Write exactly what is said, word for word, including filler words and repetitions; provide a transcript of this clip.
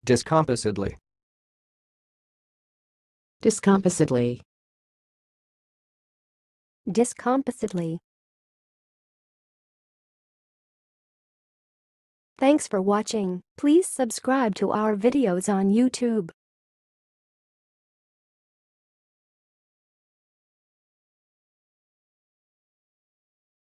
discomposedly, discomposedly, discomposedly. Thanks for watching. Please subscribe to our videos on YouTube.